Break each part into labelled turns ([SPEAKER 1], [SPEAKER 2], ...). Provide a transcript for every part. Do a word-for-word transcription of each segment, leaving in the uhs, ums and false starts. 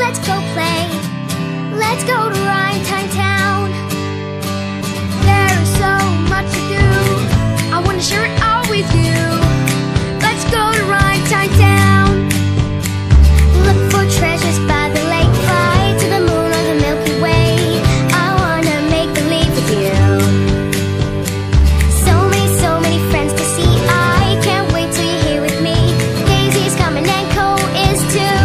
[SPEAKER 1] let's go play. Let's go to Rhinetime Town. There is so much to do, I wanna share it all with you. Let's go to Rhinetime Town. Look for treasures by the lake, fly to the moon or the Milky Way. I wanna make believe with you. So many, so many friends to see, I can't wait till you're here with me. Daisy's coming and Cole is too.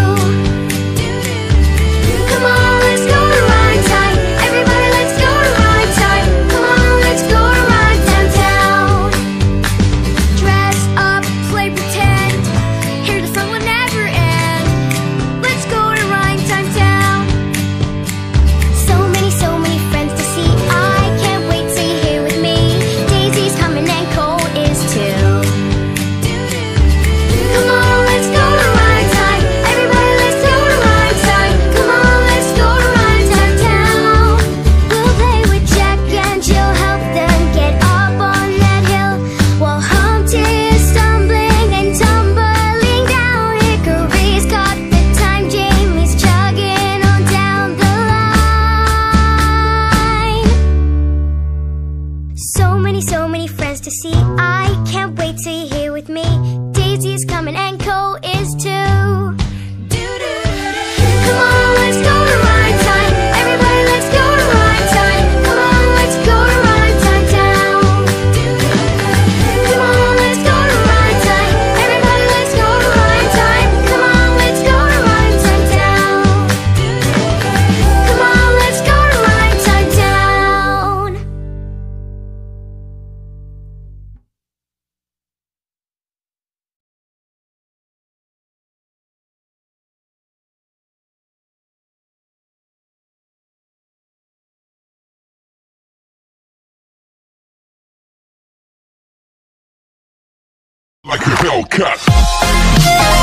[SPEAKER 1] Come on, let's go to Rhinetime. Everybody, let's go to Rhinetime. Come on, let's go to Rhinetime Town. Dress up, play pretend, hear the fun will never end. Let's go to Rhinetime Town. So many, so many friends to see, I can't wait till you're here with me. Daisy's coming and Cole is too. Come on, let's go to Rhinetime. Everybody, let's go to Rhinetime. Come on, let's go to Rhinetime Town. We'll play with Jack and Jill, help them get up on that hill, while Humpty is stumbling and tumbling down. Hickory's got the time, Jamie's chugging on down the line. So many, so many friends to see, I can't wait till you're here with me. Daisy is coming and Cole is too. Come on, let's go to Rhinetime. Everybody, let's go to Rhinetime. Come on, let's go to Rhinetime Town. Come on, let's go to Rhinetime. Everybody, let's go to Rhinetime. Come on, let's go to Rhinetime Town. Come on, let's go to Rhinetime Town.
[SPEAKER 2] Like a Hellcat.